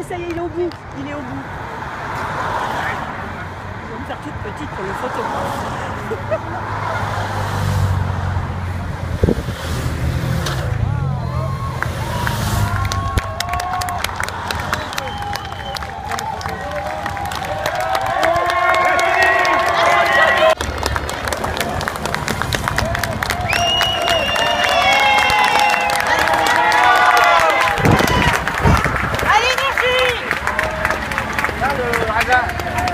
ça y est, il est au bout. Il est au bout. Ils vont me faire toute petite pour le photographe. Allez, merci. Là, le hasard.